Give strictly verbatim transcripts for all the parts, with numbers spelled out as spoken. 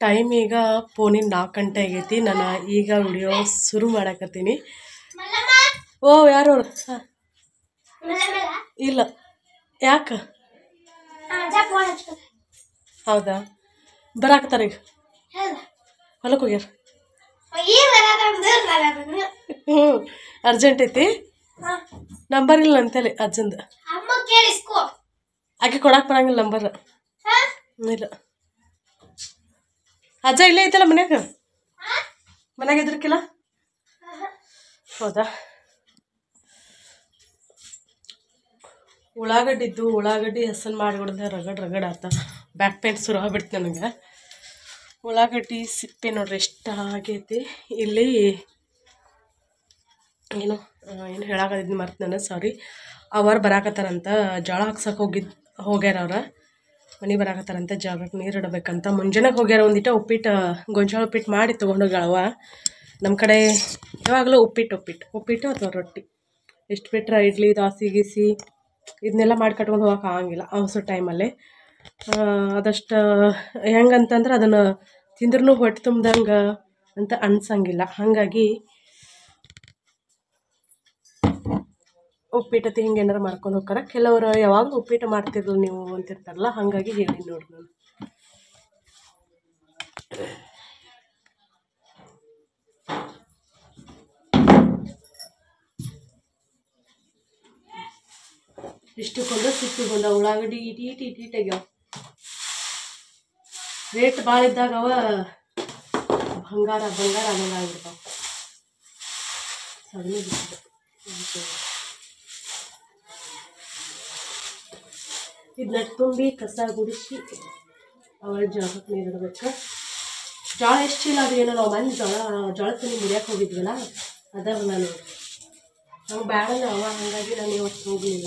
Time ಈಗ ಫೋನಿನ ನಾಲ್ಕು ಗಂಟೆ ಆಗೈತಿ. ನಾನು ಈಗ ವಿಡಿಯೋ ಶುರು ಮಾಡಕತ್ತೀನಿ. ಓ ಯಾರು ಅವ್ರು? ಹಾಂ ಇಲ್ಲ ಯಾಕೆ? ಹೌದಾ, ಬರಾಕತ್ತಾರ ಈಗ. ಹೊಲಕ್ಕೆ ಹೋಗ್ಯಾರ. ಹ್ಞೂ ಅರ್ಜೆಂಟ್ ಐತಿ. ನಂಬರ್ ಇಲ್ಲ ಅಂತೇಳಿ ಅಜ್ಜಂದು. ಆಕೆ ಕೊಡಕ್ಕೆ ಬರಂಗಿಲ್ಲ ನಂಬರ್. ಇಲ್ಲ ಅಜ್ಜ ಇಲ್ಲೇ ಐತಲ್ಲ ಮನ್ಯಾಗ. ಮನ್ಯಾಗ ಇದ್ರಕ್ಕಿಲ್ಲ. ಹೌದಾ, ಉಳ್ಳಾಗಡ್ಡಿದ್ದು ಉಳ್ಳಾಗಡ್ಡಿ ಹಸನ್ ಮಾಡಿ ಹೊಡೆದ ರಗಡ್ ರಗಡ್ ಆತ. ಬ್ಯಾಕ್ ಪೇನ್ ಶುರು ಆಗ್ಬಿಡ್ತು ನನಗೆ. ಉಳ್ಳಾಗಡ್ಡಿ ಸಿಪ್ಪೆ ನೋಡ್ರಿ ಎಷ್ಟು ಆಗೈತಿ. ಇಲ್ಲಿ ಏನು ಏನು ಹೇಳಾಕತ್ತಿದ್ನಿ ಮರ್ತು ನಾನು, ಸಾರಿ. ಅವರು ಬರಾಕತ್ತಾರಂತ, ಜೋಳ ಹಾಕ್ಸಕ್ಕೆ ಹೋಗಿದ್ದು ಹೋಗ್ಯಾರ ಅವ್ರ. ಮನೆ ಬರಾಕತ್ತಾರಂತ, ಜಾಗಕ್ಕೆ ನೀರು ಇಡಬೇಕಂತ. ಮುಂಜಾನೆಗೆ ಹೋಗ್ಯಾರ. ಒಂದಿಟ ಉಪ್ಪಿಟ್ಟು ಗೊಂಜಾಳ ಉಪ್ಪಿಟ್ಟು ಮಾಡಿ ತೊಗೊಂಡೋಗ್ಯಾಳವ. ನಮ್ಮ ಕಡೆ ಯಾವಾಗಲೂ ಉಪ್ಪಿಟ್ಟು ಉಪ್ಪಿಟ್ಟು ಉಪ್ಪಿಟ್ಟು ಅಥವಾ ರೊಟ್ಟಿ ಎಷ್ಟು ಬಿಟ್ರೆ ಇಡ್ಲಿ ದೋಸೆ ಗೀಸಿ ಇದನ್ನೆಲ್ಲ ಮಾಡಿ ಕಟ್ಕೊಂಡು ಹೋಗೋಕೆ ಆಗಂಗಿಲ್ಲ ಅವಸರ ಟೈಮಲ್ಲಿ. ಅದಷ್ಟು ಹೆಂಗಂತಂದ್ರೆ ಅದನ್ನು ತಿಂದ್ರೂ ಹೊಟ್ಟೆ ತುಂಬ್ದಂಗೆ ಅಂತ ಅನ್ಸಂಗಿಲ್ಲ. ಹಾಗಾಗಿ ಉಪ್ಪಿಟ್ಟು ಹಿಂಗೆ ಏನಾರು ಮಾಡ್ಕೊಂಡು ಹೋಗ್ತಾರೆ. ಕೆಲವರು ಯಾವಾಗಲೂ ಉಪ್ಪಿಟ್ಟು ಮಾಡ್ತಿರಲ್ಲ ನೀವು ಅಂತಿರ್ತಾರಲ್ಲ, ಹಾಗಾಗಿ ಹೇಳಿ ನೋಡ್ರಿ ನಾನು. ಇಷ್ಟಕ್ಕೊಂದು ಸಿಕ್ಕಿಗೊಂದ ಉಳ್ಳಾಗಡ್ಡಿ ಇಟಿ ಇಟಿ ಇಟಿ ಇಟ್ಟಾಗ್ಯಾವ. ರೇಟ್ ಭಾಳ ಇದ್ದಾಗ ಅವ ಬಂಗಾರ ಬಂಗಾರ ಅನ್ನೋಂಗೆ ಆಗಿರ್ತಾವ. ಸಗಣಿ ಬಿಟ್ಟಿದೆ. ಇದನ್ನ ತುಂಬಿ ಕಸ ಗುಡಿಸಿ ಅವಳ ಜಾಗಕ್ಕೆ ನೀರು ಇಡಬೇಕು. ಜೋಳ ಎಷ್ಟು ಚೀಲ ಅದು ಏನೋ ನಾವು ಮನೆ ಜೋಳ ಜೋಳ ತಿಂದು ಮುರಿಯಕ್ಕೆ ಹೋಗಿದ್ವಲ್ಲ, ಅದಾವ ನಾನು ನಂಗೆ ಬೇಡ ಅವ, ಹಾಗಾಗಿ ನಾನು ಇವತ್ತು ಹೋಗಲಿಲ್ಲ.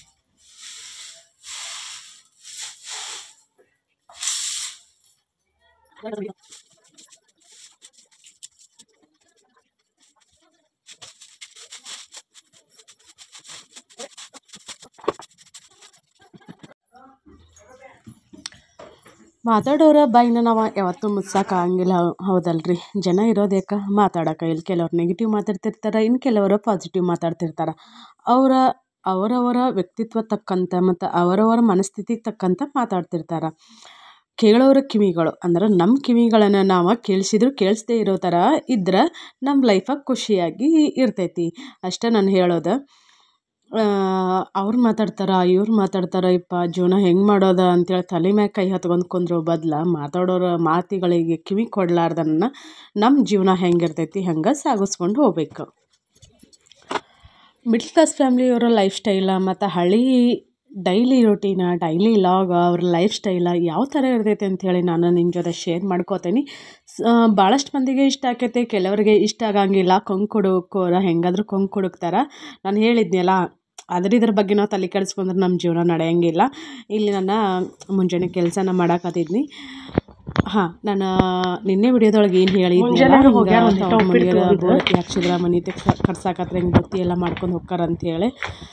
ಮಾತಾಡೋರ ಬಾಯಿನ ನಾವು ಯಾವತ್ತೂ ಮುಚ್ಸೋಕ್ಕಾಗಂಗಿಲ್ಲ, ಹೌದಲ್ರಿ? ಜನ ಇರೋದೇಕ ಮಾತಾಡೋಕೆ. ಇಲ್ಲಿ ಕೆಲವ್ರು ನೆಗೆಟಿವ್ ಮಾತಾಡ್ತಿರ್ತಾರೆ, ಇನ್ನು ಕೆಲವರು ಪಾಸಿಟಿವ್ ಮಾತಾಡ್ತಿರ್ತಾರೆ. ಅವರ ಅವರವರ ವ್ಯಕ್ತಿತ್ವ ತಕ್ಕಂತೆ ಮತ್ತು ಅವರವರ ಮನಸ್ಥಿತಿಗೆ ತಕ್ಕಂತೆ ಮಾತಾಡ್ತಿರ್ತಾರೆ. ಕೇಳೋರ ಕಿವಿಗಳು ಅಂದ್ರೆ ನಮ್ಮ ಕಿವಿಗಳನ್ನು ನಾವು ಕೇಳಿಸಿದ್ರು ಕೇಳಿಸ್ದೇ ಇರೋ ಥರ ಇದ್ರೆ ನಮ್ಮ ಲೈಫಾಗ ಖುಷಿಯಾಗಿ ಇರ್ತೈತಿ ಅಷ್ಟೇ ನಾನು ಹೇಳೋದು. ಅವ್ರು ಮಾತಾಡ್ತಾರ ಇವ್ರು ಮಾತಾಡ್ತಾರ, ಇಪ್ಪ ಜೀವನ ಹೆಂಗೆ ಮಾಡೋದ ಅಂತೇಳಿ ತಲೆ ಮ್ಯಾಗ ಕೈ ಹತ್ಕೊಂಡು ಕುಂದ್ರೋ ಬದಲು ಮಾತಾಡೋರ ಮಾತುಗಳಿಗೆ ಕಿವಿ ಕೊಡಲಾರ್ದನ್ನ ನಮ್ಮ ಜೀವನ ಹೆಂಗಿರ್ತೈತಿ ಹಂಗೆ ಸಾಗಿಸ್ಕೊಂಡು ಹೋಗ್ಬೇಕು. ಮಿಡ್ಲ್ ಕ್ಲಾಸ್ ಫ್ಯಾಮ್ಲಿಯವರ ಲೈಫ್ ಸ್ಟೈಲ ಮತ್ತು ಹಳ್ಳಿ ಡೈಲಿ ರೊಟೀನ ಡೈಲಿ ಲಾಗ ಅವ್ರ ಲೈಫ್ ಸ್ಟೈಲ ಯಾವ ಥರ ಇರ್ತೈತೆ ಅಂಥೇಳಿ ನಾನು ನಿಮ್ಮ ಜೊತೆ ಶೇರ್ ಮಾಡ್ಕೋತೀನಿ. ಭಾಳಷ್ಟು ಮಂದಿಗೆ ಇಷ್ಟ ಆಕೈತೆ, ಕೆಲವರಿಗೆ ಇಷ್ಟ ಆಗಂಗಿಲ್ಲ. ಕೊಂಕು ಕೊಡೋಕೋರ ಹೆಂಗಾದ್ರೂ ಕೊಂಕು ಕೊಡುಕ್ತಾರೆ. ನಾನು ಹೇಳಿದ್ನಲ್ಲ, ಅದ್ರ ಇದ್ರ ಬಗ್ಗೆ ನಾವು ತಲೆ ಕೆಡಿಸ್ಕೊಂಡ್ರೆ ನಮ್ಮ ಜೀವನ ನಡೆಯೋಂಗಿಲ್ಲ. ಇಲ್ಲಿ ನಾನು ಮುಂಜಾನೆ ಕೆಲಸನ ಮಾಡಾಕತ್ತಿದ್ನಿ. ಹಾಂ, ನಾನು ನಿನ್ನೆ ವಿಡಿಯೋದೊಳಗೆ ಏನು ಹೇಳಿದ್ನಲ್ಲ, ಬೋರತಿ ಹಾಕ್ಸಿದ್ರ ಮನೆ ಕಟ್ಸಾಕತ್ರ ಹಿಂಗೆ ಬುತ್ತಿ ಎಲ್ಲ ಮಾಡ್ಕೊಂಡು ಹೋಗ್ತಾರ ಅಂಥೇಳಿ.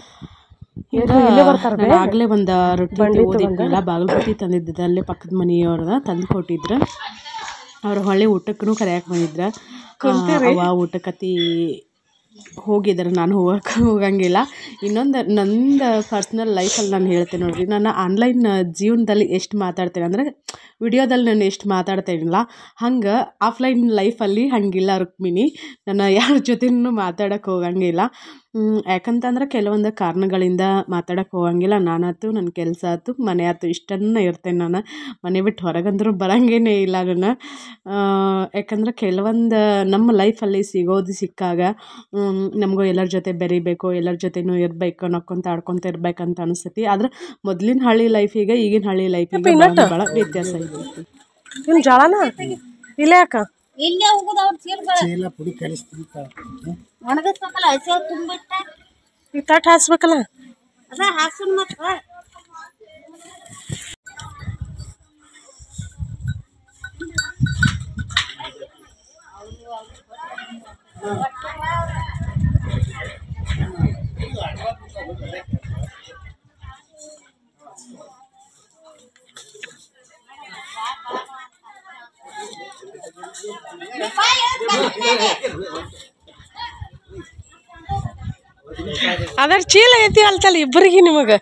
ಈಗ ನಾನು ಆಗಲೇ ಒಂದು ರೊಟ್ಟಿ ಓದಿದ್ನಲ್ಲ, ಬಾಗಲಕೋಟೆ ತಂದಿದ್ದ ಅಲ್ಲೇ ಪಕ್ಕದ ಮನೆಯವ್ರನ್ನ ತಂದು ಕೊಟ್ಟಿದ್ರು. ಅವ್ರು ಹೊಳ್ಳಿ ಊಟಕ್ಕೂ ಕರೆಯಕ್ಕೆ ಬಂದಿದ್ರು. ಅವ ಊಟಕ್ಕತ್ತಿ ಹೋಗಿದ್ದಾರೆ, ನಾನು ಹೋಗಕ್ಕೆ ಹೋಗಂಗಿಲ್ಲ. ಇನ್ನೊಂದು ನಂದು ಪರ್ಸ್ನಲ್ ಲೈಫಲ್ಲಿ ನಾನು ಹೇಳ್ತೇನೆ ನೋಡಿರಿ, ನಾನು ಆನ್ಲೈನ್ ಜೀವನದಲ್ಲಿ ಎಷ್ಟು ಮಾತಾಡ್ತೇನೆ ಅಂದರೆ ವಿಡಿಯೋದಲ್ಲಿ ನಾನು ಎಷ್ಟು ಮಾತಾಡ್ತೇನಿಲ್ಲ, ಹಂಗೆ ಆಫ್ಲೈನ್ ಲೈಫಲ್ಲಿ ಹಾಗಿಲ್ಲ ರುಕ್ಮಿಣಿ. ನಾನು ಯಾರ ಜೊತೆನೂ ಮಾತಾಡೋಕ್ಕೆ ಹೋಗಂಗಿಲ್ಲ. ಯಾಕಂತಂದ್ರೆ ಕೆಲವೊಂದು ಕಾರಣಗಳಿಂದ ಮಾತಾಡೋಕ್ಕೆ ಹೋಗಂಗಿಲ್ಲ. ನಾನಾಯ್ತು, ನನ್ನ ಕೆಲಸ ಆಯ್ತು, ಮನೆ ಆಯ್ತು, ಇಷ್ಟನ್ನು ಇರ್ತೇನೆ. ನಾನು ಮನೆ ಬಿಟ್ಟು ಹೊರಗಂದ್ರೂ ಬರೋಂಗೇನೇ ಇಲ್ಲ ನಾನು. ಯಾಕಂದ್ರೆ ಕೆಲವೊಂದು ನಮ್ಮ ಲೈಫಲ್ಲಿ ಸಿಗೋದು ಸಿಕ್ಕಾಗ ನಮಗೂ ಎಲ್ಲರ ಜೊತೆ ಬೆರಿಬೇಕು, ಎಲ್ಲರ ಜೊತೆನೂ ಇರಬೇಕು, ನಕ್ಕೊಂತ ಆಡ್ಕೊತ ಇರ್ಬೇಕಂತ ಅನಿಸ್ತೈತಿ. ಆದ್ರೆ ಮೊದಲಿನ ಹಳ್ಳಿ ಲೈಫಿಗೆ ಈಗಿನ ಹಳ್ಳಿ ಲೈಫಿಗೆ ಭಾಳ ವ್ಯತ್ಯಾಸ ಐತಿ. ನಿಮ್ಮ ಜೋಳನ ಇಲ್ಲ ಯಾಕ ಇಲ್ಲೇ ಹೋಗುದು ಅವ್ರ ಚೀಲಗಳ ಪುಡಿ ಕಲಿಸ್ತಿರ್ತ ಒಣಗಿಸ್ಬೇಕಲ್ಲ, ಹಸಿ ತುಂಬಿಟ್ಟ ಈ ತಟ್ ಹಾಸ್ಬೇಕಲ್ಲ, ಅದ ಹಾಕ್ಸನ್ ಮತ್ತ ಅದರ ಚೀಲ ಐತಿ ಅಲ್ತಲ್ಲ ಇಬ್ಬರಿಗೆ ನಿಮಗೆ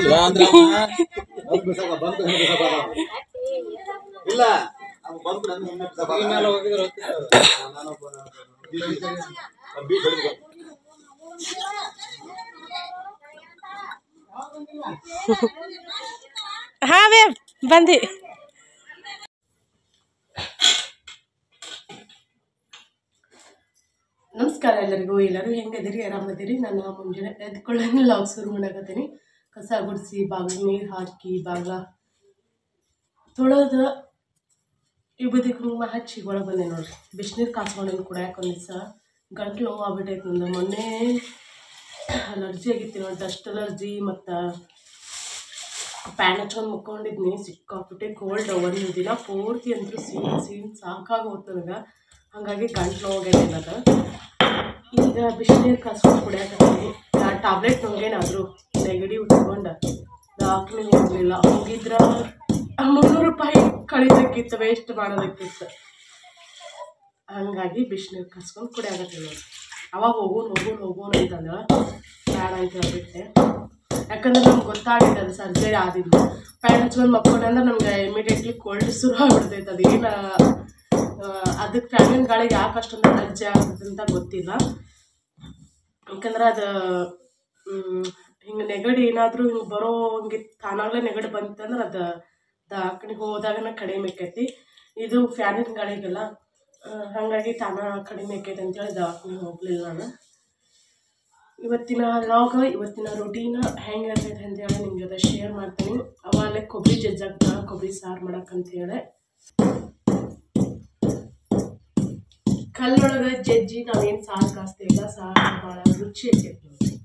ಹಾ ಬೇ ಬಂದಿ. ನಮಸ್ಕಾರ ಎಲ್ಲರಿಗೂ. ಎಲ್ಲರೂ ಹೆಂಗದಿರಿ? ಆರಾಮದಿರಿ? ನಾನು ಮುಂಜಾನೆ ಎದ್ಕೊಳ್ಳೋಣ ಲಾಗ್ ಶುರು ಮಾಡಕತ್ತೀನಿ. ಕಸ ಗುಡಿಸಿ ಬಾಗಿಲು ನೀರು ಹಾಕಿ ಬಾಗ್ಲ ತೊಳೆದು ವಿಭೂತಿ ಕುಂಕುಮ ಹಚ್ಚಿ ಒಳಗೆ ಬಂದೆ ನೋಡ್ರಿ. ಬಿಸಿನೀರು ಕಾಸ್ಕೊಂಡು ಕುಡಿಯಾಕ ಒಂದು ದಿವಸ ಗಂಟ್ಲು ನೋವು ಆಗ್ಬಿಟ್ಟೈತೆ ನಂದು. ಮೊನ್ನೆ ಅಲರ್ಜಿ ಆಗಿತ್ತು ನೋಡಿ, ಡಸ್ಟ್ ಅಲರ್ಜಿ ಮತ್ತು ಪ್ಯಾನ್ ಹಚ್ಕೊಂಡು ಮುಕ್ಕೊಂಡಿದ್ನಿ. ಸಿಕ್ಕಾಬಿಟ್ಟೆ ಕೋಲ್ಡ್ ಒಂದು ದಿನ ಪೂರ್ತಿ ಅಂತೂ ಸೀನ್ ಸೀನ್ ಸಾಕಾಗಿ ಹೋಗ್ತು ನನಗೆ. ಹಾಗಾಗಿ ಗಂಟ್ಲು ಹೋಗೈತೆ ಅದು. ಈಗ ಬಿಸಿನೀರು ಕಾಸ್ಕೊಂಡು ಕುಡಿಯಾಕತ್ತೀನಿ. ಆ ಟ್ಯಾಬ್ಲೆಟ್ ನುಂಗೇನಾದರೂ ನೆಗಡಿ ಉಟ್ಕೊಂಡು ಡಾಕ್ಟ್ರಿಗೆ ಹೋಗಲಿಲ್ಲ. ಹೋಗಿದ್ರೆ ಮುನ್ನೂರು ರೂಪಾಯಿ ಕಳಿದಕ್ಕಿತ್ತು, ವೇಸ್ಟ್ ಮಾಡೋದಕ್ಕಿತ್ತು. ಹಾಗಾಗಿ ಬಿಸಿನೀರು ಕಾಸ್ಕೊಂಡು ಕುಡಿಯಾಕತ್ತೀನಿ ನೋಡಿ. ಅವಾಗ ಹೋಗೋಣ ಹೋಗೋಣ ಹೋಗೋಣ ಅಂತಂದ್ರೆ ಬೇಡ ಅಂತ ಹೇಳ್ಬಿಟ್ಟೆ. ಯಾಕಂದ್ರೆ ನಮ್ಗೆ ಗೊತ್ತಾಗಿದೆ ಅದು ಸರ್ಜರಿ ಆದಿದ್ದು. ಪ್ಯಾನ್ ಹಚ್ಕೊಂಡು ಮಕ್ಕೊಂಡ್ರೆ ನಮ್ಗೆ ಇಮಿಡಿಯೇಟ್ಲಿ ಕೋಲ್ಡ್ ಶುರು ಆಗ್ಬಿಡ್ತೈತೆ. ಅದೇನು ಅದಕ್ಕೆ ಫ್ಯಾನಿನ ಗಾಳಿಗೆ ಯಾಕೆ ಅಷ್ಟೊಂದು ಅಜ್ಜೆ ಆಗ್ತದೆ ಅಂತ ಗೊತ್ತಿಲ್ಲ. ಯಾಕಂದ್ರೆ ಅದು ಹಿಂಗೆ ನೆಗಡಿ ಏನಾದರೂ ಹಿಂಗೆ ಬರೋ ಹಂಗೆ ತಾನಾಗಲೇ ನೆಗಡಿ ಬಂತಂದ್ರೆ ಅದು ದವಾಖಾನೆಗೆ ಹೋದಾಗನ ಕಡಿಮೆ ಆಕೈತಿ. ಇದು ಫ್ಯಾನಿನ ಗಾಳಿಗೆಲ್ಲ ಹಾಗಾಗಿ ತಾನ ಕಡಿಮೆ ಆಕೈತೆ ಅಂತೇಳಿ ದವಾಖಾನೆಗೆ ಹೋಗಲಿಲ್ಲ ನಾನು. ಇವತ್ತಿನ ಲಾಗ್, ಇವತ್ತಿನ ರೊಟೀನ್ ಹೆಂಗೆ ಇರ್ತೈತೆ ಅಂತೇಳಿ ನಿಮ್ಮ ಜೊತೆ ಶೇರ್ ಮಾಡ್ತೀನಿ. ಅವಾಗಲೇ ಕೊಬ್ಬರಿ ಜಜ್ಜಾಕ್ತ ಕೊಬ್ಬರಿ ಸಾರು ಮಾಡಕ್ಕಂತೇಳಿ ಕಲ್ಲೊಳಗೆ ಜಜ್ಜಿ ನಾವೇನು ಸಾರು ಕಾಸ್ತೀವಿ, ಸಾರು ಭಾಳ ರುಚಿ ಆಕೈತಿ.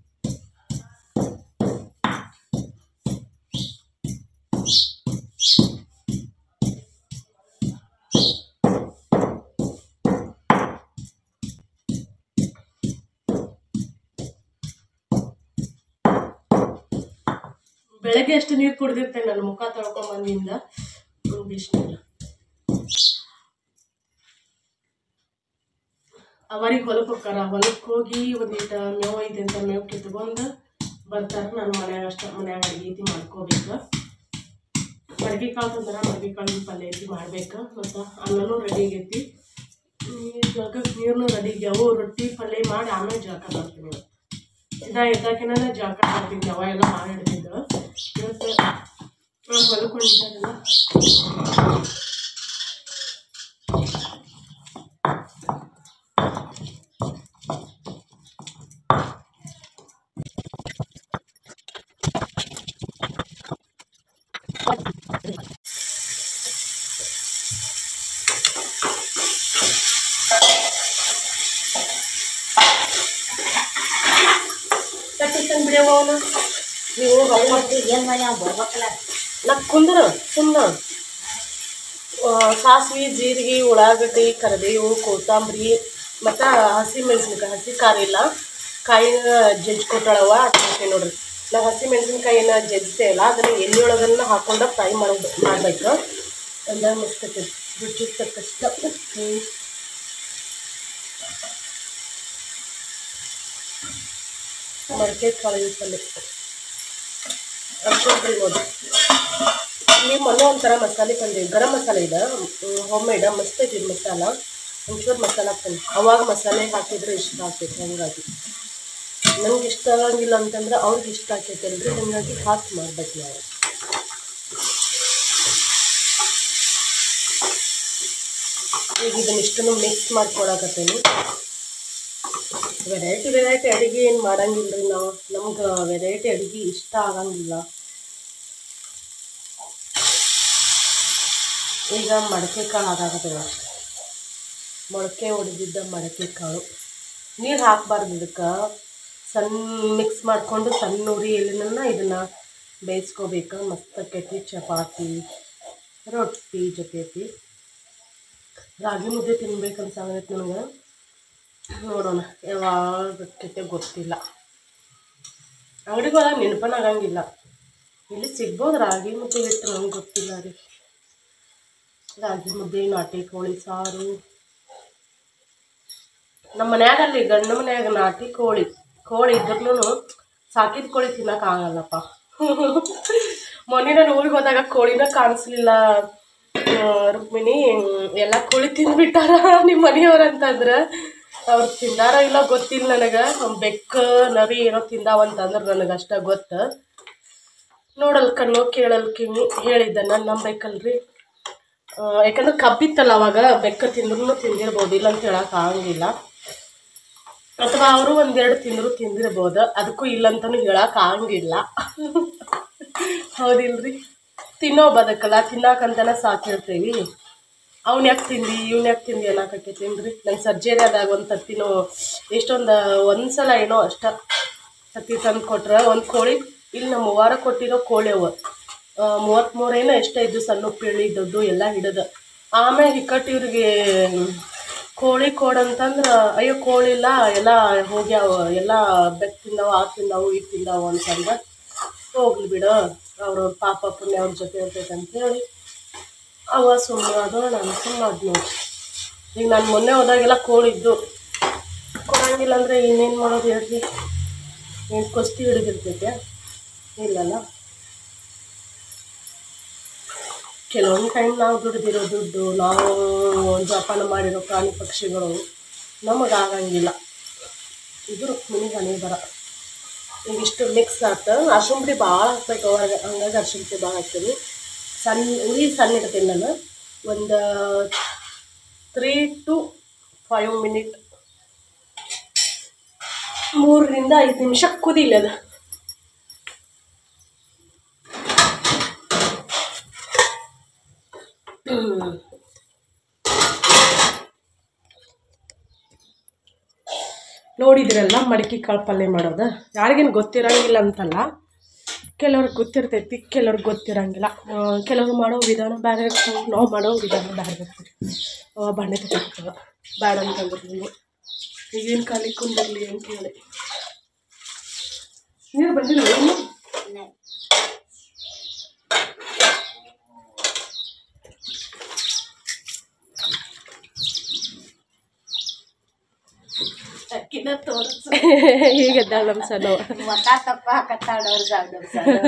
ಬೆಳಗ್ಗೆ ಅಷ್ಟು ನೀರು ಕುಡ್ದಿರ್ತೇನೆ ನಾನು ಮುಖ ತೊಳ್ಕೊಂಬಂದಿಂದ. ಬಿಸಿನೀರು ಅವರಿಗೆ ಹೊಲಕ್ಕೆ ಹೋಗ್ತಾರ. ಹೊಲಕ್ಕೆ ಹೋಗಿ ಒಂದಿಟ್ಟು ಮೇವು ಐತೆ ಅಂತ ಮೇವು ಕಿತ್ಕೊಂಡು ಬರ್ತಾರೆ. ನಾನು ಮನ್ಯಾಗ ಅಷ್ಟ ಮನ್ಯಾಗ ಅಡುಗೆ ಐತಿ ಮಾಡ್ಕೋಬೇಕು. ಮಡ್ಗೆ ಕಾಳು ತಂದ್ರೆ ಮಡ್ಗೆ ಕಾಳಿನ ಪಲ್ಯ ಐತಿ ಮಾಡ್ಬೇಕು. ಮತ್ತು ಅನ್ನನೂ ರೆಡಿ ಆಗೈತಿ. ಜಳಕಕ್ಕೆ ನೀರನ್ನು ರೆಡಿ ಆಗ್ಯಾವು. ರೊಟ್ಟಿ ಪಲ್ಯ ಮಾಡಿ ಆಮೇಲೆ ಜಳಕ ಮಾಡ್ತೀನಿ. ಇದ ಇದ್ದಾಕಿನ ಜಳಕ ಮಾಡ್ತೀನಿ. ಅವ ಎಲ್ಲ ಮಾಡಿ ಹಿಡ್ತಿದ್ದು. ಇವತ್ತು ನಾನು ಹೊಲಕ್ಕೆ ಹೊಂಟಿದ್ದಾರಲ್ಲ ಬಿಡವನ ನೀವು ಏನು ಮನೆ ಬರ್ಬೇಕಲ್ಲ. ನಾ ಕುಂದ್ರ ಸುಮ್ಮನೆ ಸಾಸಿವೆ, ಜೀರಿಗೆ, ಉಳ್ಳಾಗಡ್ಡಿ, ಕರಿಬೇವು, ಕೊತ್ತಂಬರಿ ಮತ್ತು ಹಸಿ ಮೆಣಸಿನ್ಕಾಯಿ. ಹಸಿ ಖಾರ ಇಲ್ಲ, ಕಾಯಿನ ಜಜ್ಜಿ ಕೊಟ್ಟಾಳವ ಹಾಕ್ತೀನಿ ನೋಡ್ರಿ. ನಾವು ಹಸಿ ಮೆಣಸಿನ್ಕಾಯಿನ ಜಜ್ಜಿತೇವಲ್ಲ ಅದನ್ನು ಎಣ್ಣೆ ಒಳಗನ್ನ ಹಾಕೊಂಡು ಫ್ರೈ ಮಾಡೋದು ಮಾಡಬೇಕು. ಅಂದಾಗ ಮಸ್ತ್ ಆಕೈತಿ. ರುಚಿಗೆ ತಕ್ಕಷ್ಟ ಉಪ್ಪು, ಮಡಕೆ ಕಾಳಿನ ಪಲ್ಯ ಅನ್ಕೊಂಡ್ರಿ ನೋಡಿ. ನೀವು ಮೊನ್ನೆ ಒಂಥರ ಮಸಾಲೆ ತಂದೆ, ಗರಂ ಮಸಾಲೆ ಇದೆ ಹೋಮ್ ಮೇಡ್, ಮಸ್ತ್ ಐತಿ ಮಸಾಲ. ಒಂಚೂರು ಮಸಾಲ ಹಾಕ್ತೀನಿ. ಅವಾಗ ಮಸಾಲೆ ಹಾಕಿದ್ರೆ ಇಷ್ಟ ಆಗ್ತೈತೆ. ಹಂಗಾಗಿ ನಮ್ಗೆ ಇಷ್ಟ ಆಗಂಗಿಲ್ಲ ಅಂತಂದ್ರೆ ಅವ್ರಿಗೆ ಇಷ್ಟ ಆಗ್ತೈತೆ ಅಲ್ರಿ, ಹಂಗಾಗಿ ಹಾಕಿ ಮಾಡ್ಬೇಕು ನಾವು. ಈಗ ಇದನ್ನಿಷ್ಟನ್ನು ಮಿಕ್ಸ್ ಮಾಡ್ಕೊಳಕತ್ತೀನಿ. ವೆರೈಟಿ ವೆರೈಟಿ ಅಡುಗೆ ಏನು ಮಾಡಂಗಿಲ್ಲ ರೀ ನಾವು. ನಮ್ಗೆ ವೆರೈಟಿ ಅಡುಗೆ ಇಷ್ಟ ಆಗಂಗಿಲ್ಲ. ಈಗ ಮಡಕೆ ಕಾಳು ಹಾಕಾಕತ್ತೇವೆ. ಮೊಳಕೆ ಹೊಡೆದಿದ್ದ ಮಡಕೆ ಕಾಳು ನೀರು ಹಾಕಬಾರ್ದು. ಇದಕ್ಕೆ ಸಣ್ಣ ಮಿಕ್ಸ್ ಮಾಡಿಕೊಂಡು ಸಣ್ಣ ಉರಿ ಎಲ್ಲಿನ ಇದನ್ನು ಬೇಯಿಸ್ಕೋಬೇಕು. ಮಸ್ತ್ ಆಕೈತಿ. ಚಪಾತಿ ರೊಟ್ಟಿ ಜೊತೆತಿ ರಾಗಿ ಮುದ್ದೆ ತಿನ್ಬೇಕಂತ ಆಗೈತೆ ನನಗೆ. ನೋಡೋಣ ಯಾವಾಗ ಕೆಟ್ಟೆ ಗೊತ್ತಿಲ್ಲ. ಅಂಗಡಿಗೆ ಹೋದಾಗ ನೆನಪನ ಆಗಂಗಿಲ್ಲ. ಇಲ್ಲಿ ಸಿಗ್ಬೋದು ರಾಗಿ ಮುದ್ದೆ ಇಟ್ಟು, ನಂಗೆ ಗೊತ್ತಿಲ್ಲ ರೀ. ರಾಗಿ ಮುದ್ದೆ, ನಾಟಿ ಕೋಳಿ ಸಾರು, ನಮ್ಮ ಮನ್ಯಾಗ ಅಲ್ಲಿ ಗಂಡು ಮನ್ಯಾಗ ನಾಟಿ ಕೋಳಿ ಕೋಳಿ ಇದ್ರೂ ಸಾಕಿದ ಕೋಳಿ ತಿನ್ನಕ್ಕೆ ಆಗಲ್ಲಪ್ಪ. ಮೊನ್ನೆ ನಾನು ಊರಿಗೆ ಹೋದಾಗ ಕೋಳಿನ ಕಾಣಿಸ್ಲಿಲ್ಲ ರುಕ್ಮಿಣಿ, ಎಲ್ಲ ಕೋಳಿ ತಿಂದ್ಬಿಟ್ಟಾರ ನಿಮ್ಮ ಮನೆಯವ್ರಂತಂದ್ರೆ. ಅವ್ರು ತಿಂದಾರ ಇಲ್ಲ ಗೊತ್ತಿಲ್ಲ ನನಗೆ. ಬೆಕ್ಕ ನರಿ ಏನೋ ತಿಂದಾವಂತಂದ್ರೆ ನನಗೆ ಅಷ್ಟ ಗೊತ್ತು. ನೋಡಲ್ ಕಣ್ಣು ಕೇಳಲ್ ಕಿವಿ ಹೇಳಿದ್ದ ನಾನು ನಂಬೇಕಲ್ರಿ. ಯಾಕಂದ್ರೆ ಕಬ್ಬಿತ್ತಲ್ಲ ಅವಾಗ, ಬೆಕ್ಕ ತಿಂದ್ರೂ ತಿಂದಿರ್ಬೋದು, ಇಲ್ಲ ಅಂತ ಹೇಳಕ್ಕೆ ಆಗಂಗಿಲ್ಲ. ಅಥವಾ ಅವರು ಒಂದೆರಡು ತಿಂದರೂ ತಿಂದಿರ್ಬೋದು, ಅದಕ್ಕೂ ಇಲ್ಲಂತನೂ ಹೇಳಕ್ಕೆ ಆಗಂಗಿಲ್ಲ. ಹೌದಿಲ್ರಿ? ತಿನ್ನೋ ಬದಕಲ್ಲ, ತಿನ್ನಕಂತನ ಸಾಕಿರ್ತೀವಿ. ಅವ್ನು ಯಾಕೆ ತಿಂದು ಇವ್ನು ಯಾಕೆ ತಿಂದು ಅನ್ನಕತ್ತೈತೇನ್ರಿ. ನಂಗೆ ಸರ್ಜರಿ ಆದಾಗ ಒಂದು ತತ್ತಿನೋ ಎಷ್ಟೊಂದು ಒಂದು ಸಲ ಏನೋ ಅಷ್ಟ ತತ್ತಿ ತಂದು ಕೊಟ್ರೆ ಒಂದು ಕೋಳಿ. ಇಲ್ಲಿ ನಮ್ಮ ವಾರ ಕೊಟ್ಟಿರೋ ಕೋಳಿ ಅವು ಮೂವತ್ತ್ಮೂರು ಏನೋ ಎಷ್ಟೇ ಇದ್ದು, ಸಣ್ಣ ಪೀಳಿ ದೊಡ್ಡ ಎಲ್ಲ ಹಿಡಿದು. ಆಮೇಲೆ ಹಿಕ್ಕಟ್ಟು ಇವ್ರಿಗೆ ಕೋಳಿ ಕೊಡಂತಂದ್ರೆ ಅಯ್ಯೋ ಕೋಳಿ ಇಲ್ಲ, ಎಲ್ಲ ಹೋಗ್ಯಾವ, ಎಲ್ಲ ಬೆಕ್ಕ ತಿಂದಾವು, ಆ ತಿಂದಾವು, ಈಗ ತಿಂದಾವು ಅಂತಂದ್ರೆ ಹೋಗ್ಲಿ ಬಿಡು, ಅವರು ಪಾಪ ಪುಣ್ಯ ಅವ್ರ ಜೊತೆ ಇರ್ತೈತೆ ಅಂತೇಳಿ ಅವ ಸುಮ್ಮನೆ ಅದು. ನಾನು ಸುಮ್ಮನೆ ಅದು ನೋಡಿ. ಈಗ ನಾನು ಮೊನ್ನೆ ಹೋದಾಗೆಲ್ಲ ಕೋಳಿದ್ದು ಕೊಡಂಗಿಲ್ಲ ಅಂದರೆ ಇನ್ನೇನು ಮಾಡೋದು ಹೇಳ್ರಿ? ಏನು ಕುಸ್ತಿ ಹಿಡಿದಿರ್ತೈತೆ ಇಲ್ಲಲ್ಲ. ಕೆಲವೊಂದು ಟೈಮ್ ನಾವು ದುಡ್ದಿರೋ ದುಡ್ಡು, ನಾವು ಜೋಪಾನ ಮಾಡಿರೋ ಪ್ರಾಣಿ ಪಕ್ಷಿಗಳು ನಮಗಾಗಂಗಿಲ್ಲ. ಇದು ರುಕ್ಮಿಣಿಗೆ ಹನಿ ಬರ. ಈಗ ಇಷ್ಟು ಮಿಕ್ಸ್ ಆಯ್ತು. ಅರ್ಶಿಣ ಪುಡಿ ಭಾಳ ಹಾಕ್ಬೇಕು ಹೊರಗೆ, ಹಂಗಾಗಿ ಅರ್ಶಿಣ ಪುಡಿ ಭಾಳ ಹಾಕ್ತೀನಿ. ಸಣ್ಣ ಉರಿ ಸಣ್ಣ ಇಡ್ತೀನಿ ನಾನು. ಒಂದು ತ್ರೀ ಟು ಫೈವ್ ಮಿನಿಟ್ ಮೂರರಿಂದ ಐದು ನಿಮಿಷ ಕುದಿಲ್ಲ ಅದು. ನೋಡಿದ್ರಲ್ಲ ಮಡಿಕೆ ಕಾಳು ಪಲ್ಯ ಮಾಡೋದು. ಯಾರಿಗೇನು ಗೊತ್ತಿರೋಂಗಿಲ್ಲ ಅಂತಲ್ಲ, ಕೆಲವ್ರಿಗೆ ಗೊತ್ತಿರ್ತೈತಿ, ಕೆಲವ್ರಿಗೆ ಗೊತ್ತಿರೋಂಗಿಲ್ಲ. ಕೆಲವ್ರು ಮಾಡೋ ವಿಧಾನ ಬೇರೆ ಇರ್ತವೆ, ನಾವು ಮಾಡೋ ವಿಧಾನ ಬೇರೆ ಇರ್ತೀವಿ. ಬಾಣೆ ತಗೊಳ್ತೇವೆ ಬೇಡ ಅಂತಂದ್ರೆ ನೀವು ಈಗೇನು ಖಾಲಿ ಕುಂದಿರಲಿ ಅಂತ ಹೇಳಿ. ನೀರು ಬಂದಿಲ್ಲ ಏನು? ಈಗ ನಮ್ಮ ಸಣ್ಣ ತಪ್ಪ ಹಾಕತ್ತಾಡೋರು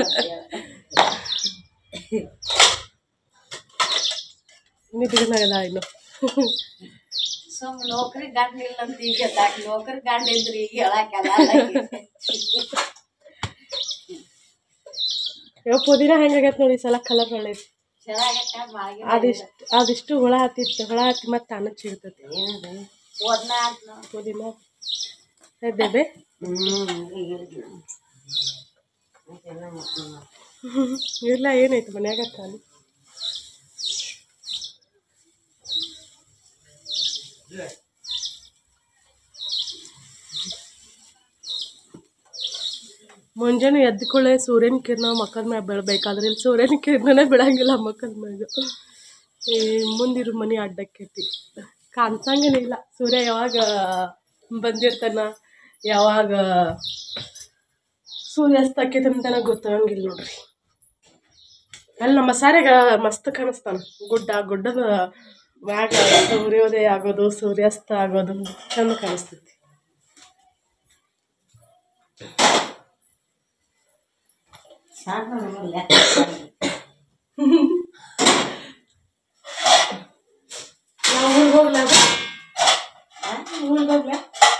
ನಿದ್ರಿನಾಗದ ಇನ್ನು ಸುಮ್ ನೌಕರಿ ಗಂಡ ಇಲ್ಲ ಅಂತ ಈಗ ನೌಕರಿ ಗಂಡ ಇದ್ರಿ ಈಗ ಹೇಳಕ್ಕೆಲ್ಲ. ಯಾವ ಪುದೀನ ಹೆಂಗಾಗೈತೆ ನೋಡಿ ಸಲ ಕಲರ್ ಒಳ್ಳೈತಿ. ಚೆನ್ನಾಗೈತೆ. ಅದಿಷ್ಟು ಅದಿಷ್ಟು ಹುಳ ಹತ್ತಿತ್ತು, ಹುಳ ಹತ್ತಿ ಮತ್ತೆ ಅನ್ನ ಚಿಡ್ತೈತಿ. ಪುದೀನ ಎದ್ದೇಬೆ ಇಲ್ಲ ಏನಾಯ್ತು ಮನ್ಯಾಗ ಖಾಲಿ. ಮುಂಜಾನೆ ಎದ್ಕೊಳ್ಳೆ ಸೂರ್ಯನ ಕಿರಣ ಮಕ್ಕದ ಮ್ಯಾಗ ಬೀಳ್ಬೇಕಾದ್ರೆ ಇಲ್ಲಿ ಸೂರ್ಯನ ಕಿರಣನೇ ಬಿಡಂಗಿಲ್ಲ ಮಕ್ಕದ ಮ್ಯಾಗ. ಈ ಮುಂದಿರು ಮನೆ ಅಡ್ಡಕ್ಕೈತಿ, ಕಾಣ್ಸಂಗೇನಿಲ್ಲ. ಸೂರ್ಯ ಯಾವಾಗ ಬಂದಿರ್ತಾನ, ಯಾವಾಗ ಸೂರ್ಯಾಸ್ತ ಆಕೈತೆ ಅಂತನ ಗೊತ್ತಾಗಂಗಿಲ್ಲ ನೋಡ್ರಿ. ಅಲ್ಲಿ ನಮ್ಮ ಸಾರ್ಯಾಗ ಮಸ್ತ್ ಕಾಣಿಸ್ತಾನ. ಗುಡ್ಡ ಗುಡ್ಡದ ಮ್ಯಾಗ ಸೂರ್ಯೋದಯ ಆಗೋದು, ಸೂರ್ಯಾಸ್ತ ಆಗೋದು ಚಂದ ಕಾಣಿಸ್ತೈತಿ. ನಾವು ಊರಿಗೆ ಹೋಗ್ಲ ಊರಿಗೆ ಹೋಗ್ಲ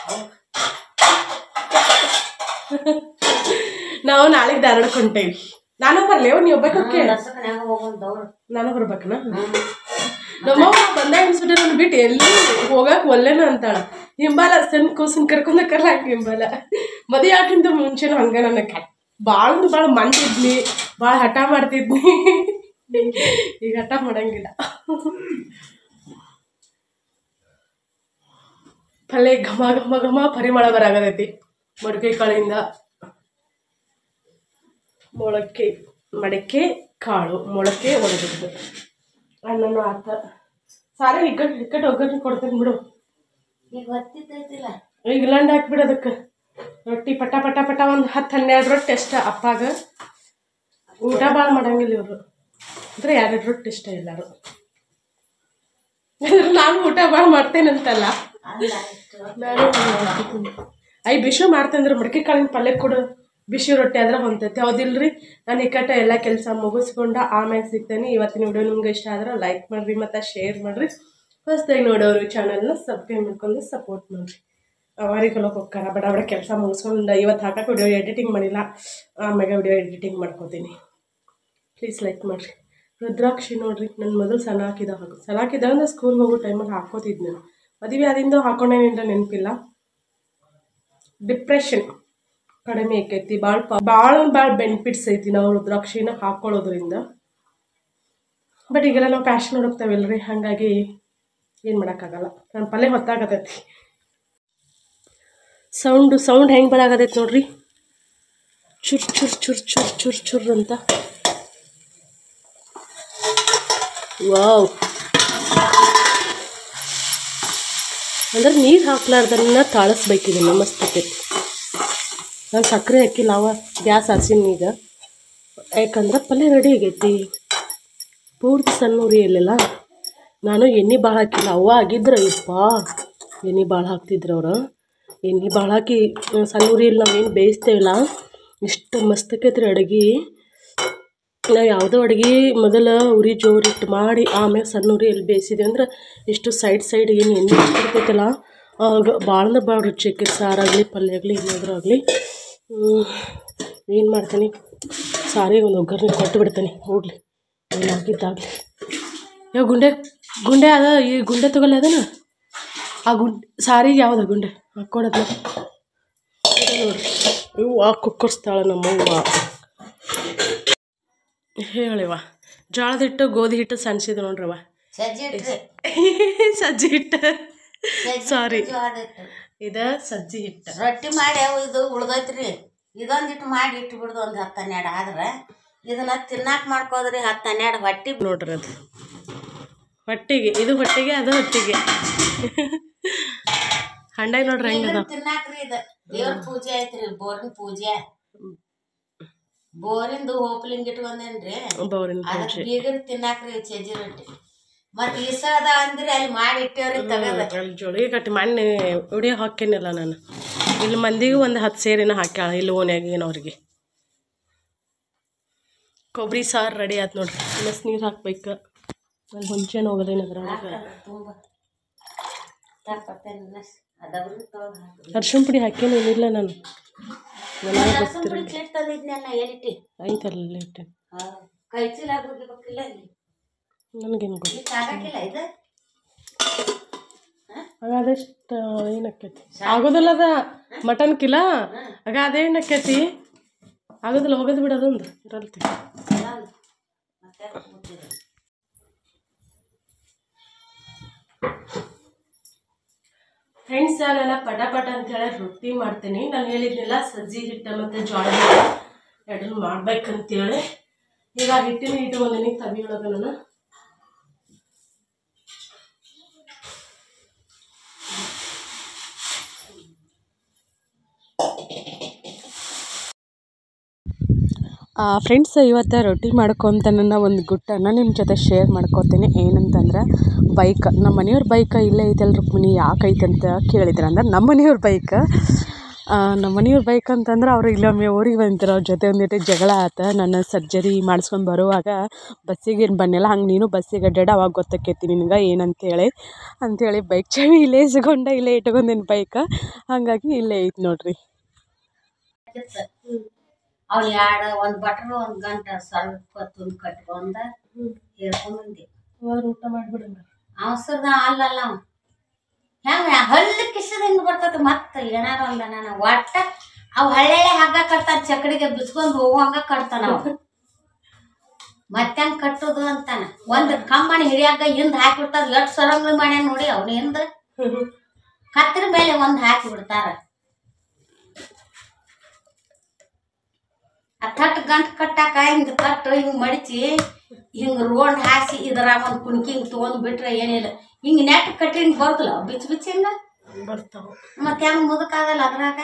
ನಾವು ನಾಳೆಗೆ ಧಾರವಾಡಕ್ಕೆ ಹೊಂಟೇವಿ. ನಾನು ಬರ್ಲಿ ನೀವು ಒಬ್ಬಕ್ಕೆ? ನಾನು ಬರ್ಬೇಕನ? ನಮ್ಮವ್ವ ಬಂದಾಗ ಅನ್ಸ್ಬಿಟ್ಟೆ ನಾನು ಬಿಟ್ಟು ಎಲ್ಲಿ ಹೋಗಕ್ಕೆ ಒಲ್ಲೆನ ಅಂತಾಳ. ಹಿಂಬಾಲ ಸಣ್ಣ ಕೂಸನ್ ಕರ್ಕೊಂಡಕ್ಕಲ್ಲ ಹಂಗೆ ಹಿಂಬಾಲ. ಮದುವೆ ಹಾಕಿಂತ ಮುಂಚೆನೂ ಹಂಗೆ ನನಗೆ ಭಾಳ ಭಾಳ ಮಂದಿದ್ನಿ, ಭಾಳ ಹಠ ಮಾಡ್ತಿದ್ನಿ. ಈಗ ಹಠ ಮಾಡಂಗಿಲ್ಲ. ಪಲ್ಯ ಘಮ ಘಮ ಘಮ ಪರಿಮಳ ಬರಾಗತೈತಿ. ಮೊಳಕೆ ಕಾಳಿಂದ ಮೊಳಕೆ ಮಡಕೆ ಕಾಳು ಮೊಳಕೆ ಒಣಗಿದ್ದು ಅನ್ನನೂ ಆತ. ಸಾರ ಹಿಕ್ಕಟ್ಟು ಹಿಕ್ಕಟ್ಟು ಒಗ್ಗಟ್ಟು ಕೊಡ್ತೀನಿ ಬಿಡು. ಈಗ ಗೊತ್ತಿತ್ತೈತಿಲ್ಲ, ಈಗ ಲಂಡ್ ಹಾಕ್ಬಿಡು ಅದಕ್ಕೆ. ರೊಟ್ಟಿ ಪಟ ಪಟ ಪಟ ಒಂದು ಹತ್ತು ಹನ್ನೆರಡು ರೊಟ್ಟಿ ಅಷ್ಟ. ಅಪ್ಪಾಗ ಊಟ ಭಾಳ ಮಾಡಂಗಿಲ್ಲ ಇವರು, ಅಂದ್ರೆ ಎರಡು ರೊಟ್ಟಿ ಇಷ್ಟ ಎಲ್ಲರೂ. ನಾನು ಊಟ ಭಾಳ ಮಾಡ್ತೇನಂತಲ್ಲ, ಐ ಬಿಸಿ ಮಾಡ್ತಂದ್ರೆ ಮಡಿಕೆ ಕಾಳಿನ ಪಲ್ಯ ಕೊಡು, ಬಿಸಿ ರೊಟ್ಟಿ ಆದ್ರೆ ಹೊಂತೈತೆ. ಹೌದಿಲ್ರಿ? ನಾನು ಇಕ್ಕಟ್ಟ ಎಲ್ಲ ಕೆಲಸ ಮುಗಿಸ್ಕೊಂಡು ಆಮೇಲೆ ಸಿಗ್ತೇನೆ. ಇವತ್ತಿನ ವಿಡಿಯೋ ನಿಮ್ಗೆ ಇಷ್ಟ ಆದ್ರೆ ಲೈಕ್ ಮಾಡಿರಿ ಮತ್ತು ಶೇರ್ ಮಾಡಿರಿ. ಹೊಸದಾಗಿ ನೋಡೋರು ಚಾನಲ್ನ ಸಬ್ಸ್ಕ್ರೈಬ್ ಮಾಡ್ಕೊಂಡು ಸಪೋರ್ಟ್ ಮಾಡಿರಿ. ಅವರಿಗೆಲ್ಲ ಹೋಗ್ತಾರ ಬಡ ಬಡ ಕೆಲಸ ಮುಗಿಸ್ಕೊಂಡು ಇವತ್ತು ಹಾಕಕ್ಕೆ ವಿಡಿಯೋ ಎಡಿಟಿಂಗ್ ಮಾಡಿಲ್ಲ, ಆಮೇಲೆ ವಿಡಿಯೋ ಎಡಿಟಿಂಗ್ ಮಾಡ್ಕೋತೀನಿ. ಪ್ಲೀಸ್ ಲೈಕ್ ಮಾಡಿರಿ. ರುದ್ರಾಕ್ಷಿ ನೋಡಿರಿ, ನನ್ನ ಮೊದಲು ಸಣ್ಣ ಹಾಕಿದ ಹಾಕು ಸಣ್ಣ ಹಾಕಿದ ಅಂದ್ರೆ ಸ್ಕೂಲ್ಗೆ ಹೋಗೋ ಟೈಮಲ್ಲಿ ಹಾಕೋತಿದ್ದೆ ನಾನು. ಮದುವೆ ಆದಿಂದ ಹಾಕೊಂಡೇನಿಲ್ಲ, ನೆನಪಿಲ್ಲ. ಡಿಪ್ರೆಷನ್ ಕಡಿಮೆ ಆಕೈತಿ. ಭಾಳ ಭಾಳ ಭಾಳ ಬೆನಿಫಿಟ್ಸ್ ಐತಿ ನಾವು ರುದ್ರಾಕ್ಷಿನ ಹಾಕ್ಕೊಳ್ಳೋದ್ರಿಂದ. ಬಟ್ ಈಗೆಲ್ಲ ನಾವು ಫ್ಯಾಷನ್ ಹುಡುಕ್ತಾವಿಲ್ರಿ, ಹಾಗಾಗಿ ಏನು ಮಾಡೋಕ್ಕಾಗಲ್ಲ. ನನ್ನ ಪಲ್ಯ ಹೊತ್ತಾಗತೈತಿ. ಸೌಂಡು ಸೌಂಡ್ ಹೆಂಗೆ ಬರಾಗತೈತಿ ನೋಡ್ರಿ, ಚುರ್ ಚುರ್ ಚುರ್ ಚುರ್ ಚುರ್ ಚುರ್ ಅಂತ. ವಾವ್, ಅಂದ್ರೆ ನೀರು ಹಾಕ್ಲಾರ್ದನ್ನ ತಾಳಿಸ್ಬೇಕಿದೆ. ಮಸ್ತ್ ನಾನು ಸಕ್ಕರೆ ಹಾಕಿಲ್ಲ, ಅವ ಗ್ಯಾಸ್ ಹಾಸಿನ ಈಗ. ಯಾಕಂದ್ರೆ ಪಲ್ಯ ರೆಡಿ ಆಗೈತಿ. ಪೂರ್ತಿ ಸಣ್ಣ ಉರಿಯಲ್ಲ. ನಾನು ಎಣ್ಣೆ ಭಾಳ ಹಾಕಿಲ್ಲ. ಅವ್ವ ಆಗಿದ್ರು ಯಪ್ಪ ಎಣ್ಣೆ ಭಾಳ ಹಾಕ್ತಿದ್ರು ಅವ್ರು. ಎಣ್ಣೆ ಭಾಳ ಹಾಕಿ ಸಣ್ಣ ಉರಿಯಲ್ಲಿ ನಾವೇನು ಬೇಯಿಸ್ತೇವಲ್ಲ, ಇಷ್ಟು ಮಸ್ತಕೈತ್ರಿ ಅಡುಗೆ. ನಾವು ಯಾವುದೋ ಅಡುಗೆ ಮೊದಲ ಉರಿ ಜೋರಿಟ್ಟು ಮಾಡಿ ಆಮೇಲೆ ಸಣ್ಣ ಉರಿಯಲ್ಲಿ ಬೇಯಿಸಿದ್ವಿ ಅಂದ್ರೆ ಇಷ್ಟು ಸೈಡ್ ಸೈಡ್ ಏನು ಎಣ್ಣೆ ಹಾಕ್ತಿರ್ತೈತಲ್ಲ, ಆಗ ಭಾಳ ಅಂದ್ರೆ ಭಾಳ ರುಚಿ ಆಕೈತಿ. ಸಾರಾಗಲಿ ಪಲ್ಯ ಆಗಲಿ ಏನಾದರೂ ಆಗಲಿ. ಏನು ಮಾಡ್ತೀನಿ, ಸಾರಿಗೆ ಒಂದು ಒಗ್ಗರಣೆ ಕೊಟ್ಟು ಬಿಡ್ತೀನಿ. ಹೋಗ್ಲಿ ಏನು ಹಾಕಿದ್ದಾಗಲಿ. ಯಾವ ಗುಂಡೆ ಗುಂಡೆ ಅದ, ಈ ಗುಂಡೆ ತಗೊಳ್ಳಿ ಅದನ. ಆ ಗುಂಡೆ ಸಾರಿಗೆ ಯಾವ್ದು ಗುಂಡೆ ಹಾಕ್ಕೊಡೋದು ನೋಡ್ರಿ. ಇವು ಆ ಕುಕ್ಕರ್ಸ್ತಾಳೆ ನಮ್ಮವ್ವ. ಹೇಳಿವ ಜೋಳದ ಹಿಟ್ಟು ಗೋಧಿ ಹಿಟ್ಟು ಸಣ್ಸಿದ ನೋಡ್ರವ. ಸಜ್ಜಿ ಹಿಟ್ಟು, ಸಾರಿ ಇದ ಸಜ್ಜಿ ಹಿಟ್ಟು. ರೊಟ್ಟಿ ಮಾಡಿ ಇದು ಉಳ್ದೈತ್ರಿ. ಇದೊಂದಿಟ್ಟು ಮಾಡಿ ಇಟ್ಟು ಬಿಡ್ದು ಒಂದು ಹತ್ತು ಹನ್ನೆರಡು ಆದ್ರೆ ಇದನ್ನ ತಿನ್ನಾಕ ಮಾಡ್ಕೋದ್ರಿ ಹತ್ತು ಹನ್ನೆರಡು ಹೊಟ್ಟಿ ನೋಡ್ರಿ. ಅದು ಹೊಟ್ಟಿಗೆ, ಇದು ಹೊಟ್ಟಿಗೆ, ಅದು ಹೊಟ್ಟಿಗೆ. ಹಂಡಾಗಿ ನೋಡ್ರಿ ಹೆಂಗದ ತಿನ್ನಾಕ್ರಿ. ಇದು ದೇವ್ರ ಪೂಜೆ ಐತ್ರಿ, ಬೋರಿನ ಪೂಜೆ. ಬೋರಿಂದು ಹೋಪ್ಲಿಂಗ್ ಇಟ್ಕೊಂಡೇನ್ರಿ, ಅದಕ್ಕೆ ಬೀಗರ್ ತಿನ್ನಾಕ್ರಿ ಸಜ್ಜಿ ರೊಟ್ಟಿ. ಮತ್ತೆ ಈಸದ ಅಂದ್ರಿ ಅಲ್ಲಿ ಮಾಡಿ ಇಟ್ಟೇವ್ರಿ ತಗದ. ಅಲ್ಲಿ ಜೋಳಿಗೆ ಕಟ್ಟಿ ಮಣ್ಣೆ ಉಡಿಯೋ ಹಾಕೇನಿಲ್ಲ ನಾನು. ಇಲ್ಲಿ ಮಂದಿಗೂ ಒಂದು ಹತ್ತು ಸೇರಿನ ಹಾಕ್ಯಾಳ ಇಲ್ಲಿ ಓನ್ಯಾಗ ಏನವ್ರಿಗೆ. ಕೊಬ್ಬರಿ ಸಾರು ರೆಡಿ ಆಯ್ತು ನೋಡ್ರಿ. ಮಸ್ ನೀರು ಹಾಕ್ಬೇಕು. ಅಲ್ಲಿ ಹುಂಚೆನ ಹೋಗೋದೇನು ಅದ್ರೊಳಗೆ. ಅರ್ಶಿಣ ಪುಡಿ ಹಾಕೇನು ಏನಿಲ್ಲ ನಾನು. ಆಯ್ತಲ್ಲ ಇಟ್ಟೆ. ನನಗೇನು ಗೊತ್ತು. ಆಗ ಅದೆಷ್ಟು ಏನಕ್ಕೈತಿ ಆಗೋದಿಲ್ಲ. ಅದ ಮಟನ್ ಕಿಲ ಆಗ ಅದೇ ಏನಕ್ಕೈತಿ ಆಗೋದಿಲ್ಲ. ಹೋಗೋದು ಬಿಡೋದೊಂದು ಇರಲ್ತಿ. ಫ್ರೆಂಡ್ಸ್, ನಾನೆಲ್ಲ ಪಟ ಪಟ ಅಂತೇಳಿ ರೊಟ್ಟಿ ಮಾಡ್ತೀನಿ. ನಾನು ಹೇಳಿದ್ನೆಲ್ಲ ಸಜ್ಜಿ ಹಿಟ್ಟು ಮತ್ತು ಜೋಳದ ಹಿಟ್ಟು ಎರಡನ್ನು ಮಾಡ್ಬೇಕಂತೇಳಿ ಈಗ ಹಿಟ್ಟಿನ ಇಟ್ಕೊಂಡೀನಿ ತವಿ ಒಳಗೆ. ನಾನು ಫ್ರೆಂಡ್ಸ್, ಇವತ್ತು ರೊಟ್ಟಿ ಮಾಡ್ಕೊತ ನನ್ನ ಒಂದು ಗುಟ್ಟನ್ನು ನಿಮ್ಮ ಜೊತೆ ಶೇರ್ ಮಾಡ್ಕೊತೀನಿ. ಏನಂತಂದ್ರೆ ಬೈಕ್, ನಮ್ಮ ಮನೆಯವ್ರ ಬೈಕ್ ಇಲ್ಲೇ ಐತಲ್ಲ ರುಕ್ಮಿಣಿ, ಯಾಕೆ ಐತೆ ಅಂತ ಕೇಳಿದ್ರೆ ಅಂದ್ರೆ ನಮ್ಮ ಮನೆಯವ್ರ ಬೈಕ್. ನಮ್ಮ ಮನೆಯವ್ರ ಬೈಕ್ ಅಂತಂದ್ರೆ ಅವರು ಇಲ್ಲೊಮ್ಮೆ ಊರಿಗೆ ಬಂದಿದ್ರು. ಅವ್ರ ಜೊತೆ ಒಂದಿಟ್ಟು ಜಗಳ ಆತ. ನನ್ನ ಸರ್ಜರಿ ಮಾಡಿಸ್ಕೊಂಡು ಬರುವಾಗ ಬಸ್ಸಿಗೆ ಏನು ಬನ್ನಿಲ್ಲ, ಹಂಗೆ ನೀನು ಬಸ್ಸಿಗೆ ಅಡ್ಡಾಡ ಅವಾಗ ಗೊತ್ತಾಕೈತಿ ನಿನಗೆ ಏನಂತೇಳಿ ಅಂಥೇಳಿ ಬೈಕ್ ಚಾವಿ ಇಲ್ಲೇ ಇಸ್ಕೊಂಡೆ, ಇಲ್ಲೇ ಇಟ್ಕೊಂಡೇನು ಬೈಕ್. ಹಾಗಾಗಿ ಇಲ್ಲೇ ಐತೆ ನೋಡ್ರಿ. ಅವ್ಳು ಎರಡು ಒಂದು ಬಟ್ರು ಒಂದು ಗಂಟೆ ಸ್ವಲ್ಪ ತುಂಬಿ ಕಟ್ಕೊಂಡ ಹೇಳ್ಕೊಂಡ್ಬಂದಿ. ಊಟ ಮಾಡಿಬಿಡಂಗ ಅವಸರದ ಅಲ್ಲಲ್ಲ ಅವ ಹೆಂಗ ಹಲ್ಲು ಕಿಸದ ಹಿಂಗೆ ಬರ್ತದೆ. ಮತ್ತೆ ಏನಾರು ಅಲ್ಲ ನಾನು ಒಟ್ಟ ಅವು ಹಳ್ಳೆ ಹಗ್ಗ ಕಟ್ತಾನ, ಚಕಡಿಗೆ ಬಿಚ್ಕೊಂಡು ಹೋಗುವಂಗ ಕಟ್ತಾನ ಅವ. ಮತ್ತೆ ಹೆಂಗೆ ಕಟ್ಟೋದು ಅಂತಾನ. ಒಂದು ಕಂಬಣಿ ಹಿಡಿಯಾಗ ಹಿಂದೆ ಹಾಕಿಬಿಡ್ತಾರ. ಎಷ್ಟು ಸರಂಗ್ಲಿ ಮಾಡ್ಯಾನ ನೋಡಿ ಅವ್ನ ಹಿಂದ ಕತ್ತಿರ ಮೇಲೆ ಒಂದು ಹಾಕಿ ಬಿಡ್ತಾರ. ಆ ತಟ್ಟು ಗಂಟು ಕಟ್ಟಾಕ ಹಿಂಗೆ ತಟ್ಟು ಹಿಂಗೆ ಮಡಿಚಿ ಹಿಂಗೆ ರೋಡ್ ಹಾಸಿ ಇದ್ರಾಗ ಒಂದು ಕುಣ್ಕಿ ಹಿಂಗೆ ತೊಗೊಂಡು ಬಿಟ್ರೆ ಏನಿಲ್ಲ. ಹಿಂಗೆ ನೆಟ್ ಕಟ್ಟಿ ಹಿಂಗೆ ಬರ್ತಲ್ಲ ಬಿಚ್ಚ ಬಿಚ್ಚ ಹಿಂಗೆ ಬರ್ತಾವ. ಮತ್ತೆ ಹೆಂಗೆ ಮುದಕ್ಕಾಗಲ್ಲ ಅದ್ರಾಗ.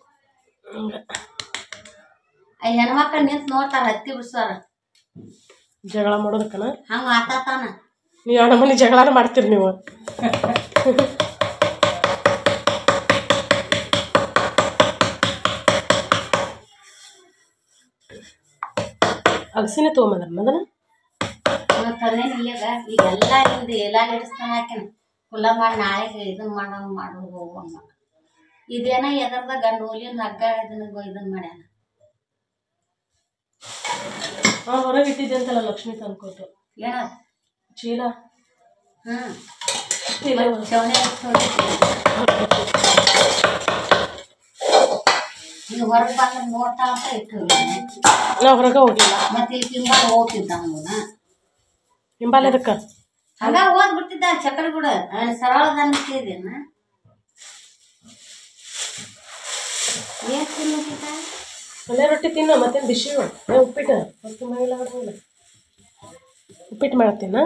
ಆ ಹೆಣ್ಮಕ್ಳು ನಿಂತು ನೋಡ್ತಾರ ಹತ್ತಿ ಬಿಡ್ಸಾರ ಜಗಳ ಮಾಡೋದಕ್ಕನ ಹಂಗೆ ಆತಾತಾನ. ನೀವು ನಮ್ಮನೆ ಜಗಳಾನ ಮಾಡ್ತೀರಿ ನೀವು. ಅಗಸಿನ ತೊಗೊಂಬಂದ್ರ ಅದನ್ನ ತಂದೇನಿಲ್ಲಗ ಈಗ ಎಲ್ಲ ಹಿಂದೆ ಎಲ್ಲ ಹಿಡಿಸ್ತಾನ ಹಾಕಿನ ಕುಲ್ಲ ಮಾಡಿ ನಾಳೆಗೆ ಇದನ್ನ ಮಾಡೋ ಮಾಡೋದು ಹೋಗುವಂಗ ಇದೇನ ಎದರ್ದಾಗ ನೂಲಿನ ಹಗ್ಗ ಇದನ್ನ ಇದನ್ನ ಮಾಡ್ಯಾನ ಹಾಂ ಹೊರಗೆ ಇಟ್ಟಿದ್ದೆ ಅಂತಲ್ಲ ಲಕ್ಷ್ಮಿ ತಂದ್ಕೊಟ್ಟು ಏನ ಚೀಲ ಹ್ಮ್ ಚವನೆ ಈಗ ಹೊರಗೆ ಬಂದ್ರೆ ನೋಡ್ತಾ ಅಂತ ಇಟ್ಟು ನಾವು ಹೊರಗೆ ಹೋಗಿಲ್ಲ ಮತ್ತೆ ಈಗ ಹಿಂಬಾಲ ಹೋಗ್ತಿದ್ದ ಅವನ ಹಿಂಬಾಲ ಅದಕ್ಕೆ ಹಂಗ ಓದ್ ಬಿಡ್ತಿದ್ದ ಚಕಡಿ ಕೂಡ ಸರಳದ ಅನ್ಸಿದೇನ ಏನ್ ತಿನ್ನುತ್ತಿದ್ದ ಮನೆ ರೊಟ್ಟಿ ತಿನ್ನ ಮತ್ತೇನು ಬಿಸಿ ಉಪ್ಪಿಟ್ಟು ಮತ್ತು ಮನೆಯಲ್ಲ ಉಪ್ಪಿಟ್ಟು ಮಾಡ್ತೀನ